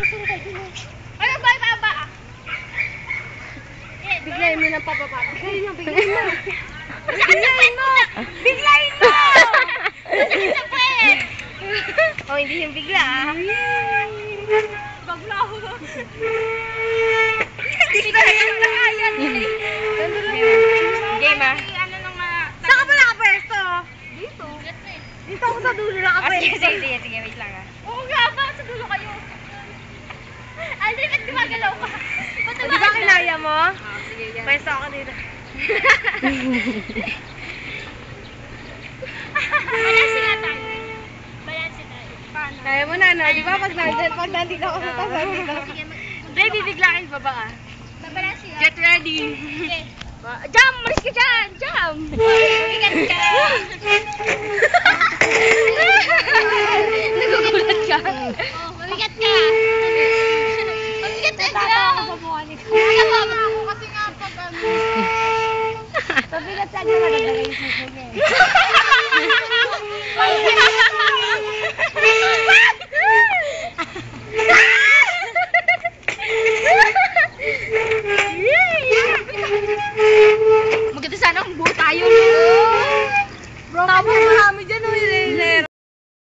Ano ba, ibaba? Biglayin mo ng pababa. Biglayin mo. Biglayin mo! Biglayin mo! Masakit sa puwet! Oh, hindi yung bigla, ah. Bagla ako. Hindi na yung nakayan. Game, ah. Saan ka ba nakapwesto? Dito. Dito ako sa dulo nakapwesto. Sige, wait lang, ah. Oo nga ba? Sa dulo kayo. Alden, ba't gumagalaw ka? Di ba kinaya mo? Sige, yan. Pwesto ako dito. Balansi nga tayo. Balansi tayo. Paano? Kaya mo na, no? Di ba pag nandito ako sa taas dito? Ready, biglakin baba, ah. Babalansi nga. Get ready. Okay. Jump! Maris ka dyan! Jump! Mabigat ka! Nagugulat ka. Mabigat ka! Mabigat ka! Tatawa ko sa mukha ni Kuya. Tatawa ako kasi nga pag ano. Mabigat ka dyan, maganda kayo suso niya eh.